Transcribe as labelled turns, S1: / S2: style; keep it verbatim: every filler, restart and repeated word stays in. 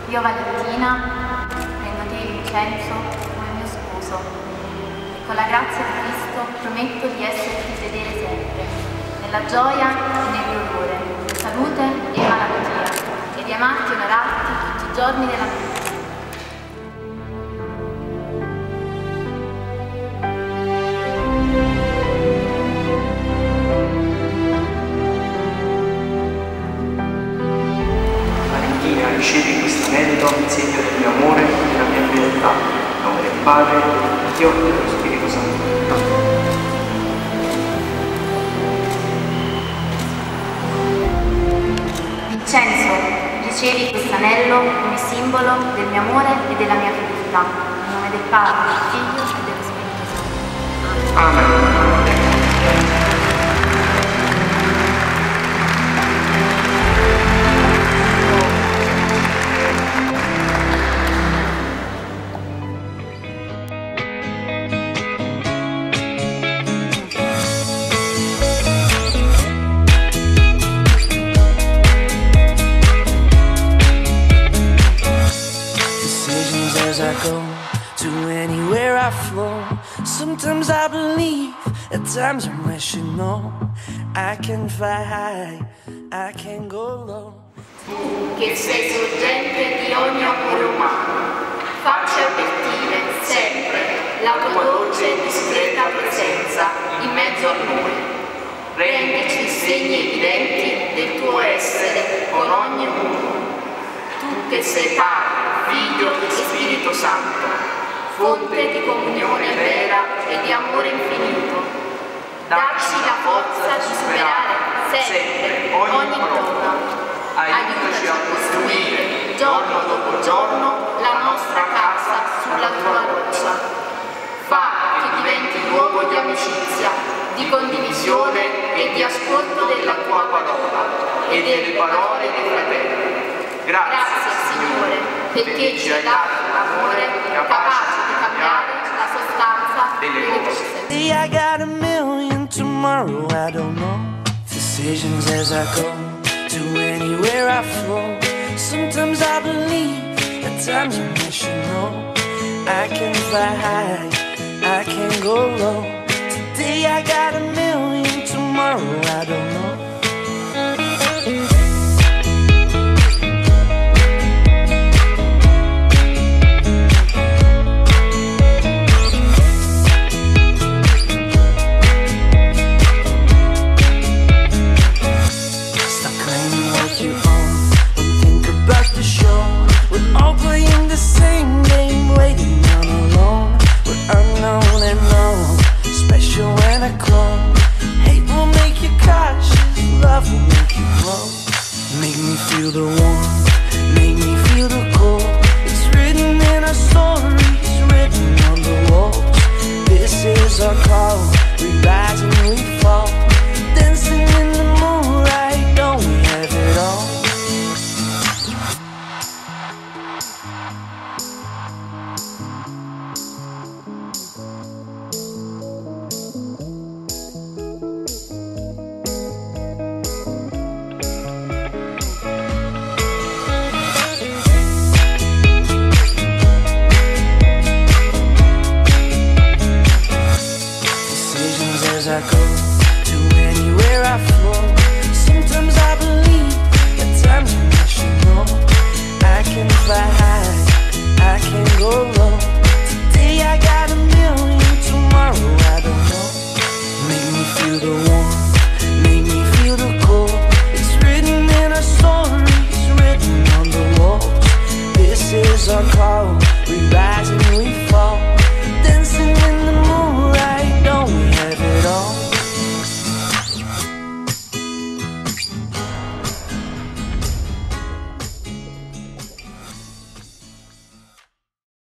S1: Io Valentina prendo te Vincenzo come mio sposo e con la grazia di Cristo prometto di esserti fedele sempre, nella gioia e nel dolore, in salute e malattia, e di amarti e onorarti tutti i giorni della mia vita.
S2: Ricevi questo anello in segno del mio amore e della mia fedeltà, in nome del Padre, del Figlio e dello Spirito Santo.
S1: Vincenzo, ricevi questo anello come simbolo del mio amore e della mia fedeltà, in nome del Padre, del Figlio e dello Spirito Santo.
S2: Amen.
S3: I go to anywhere I flow. Sometimes I believe, at times I'm wishing no. I can fly high, I can go low.
S1: Tu che sei sorgente di ogni amore umano, faccia avvertire sempre la tua dolce e discreta presenza in mezzo a noi. Rendici segni evidenti del tuo essere con ognuno. Tu che sei Padre, Figlio e Spirito Santo, fonte di comunione vera e di amore infinito. Dacci la forza di superare sempre ogni prova. Aiutaci a costruire giorno dopo giorno la nostra casa sulla tua roccia. Fa che diventi luogo di amicizia, di condivisione e di ascolto della tua parola e delle parole dei fratelli. Grazie, Grazie Signore, perché ci hai dato l'amore capace di cambiare la sostanza delle cose.
S3: See, I got a million tomorrow, I don't know. Decisions as I go to anywhere I flow. Sometimes I believe, at times I wish you know. I can fly high, I can go low. Today I got a million, tomorrow I don't know.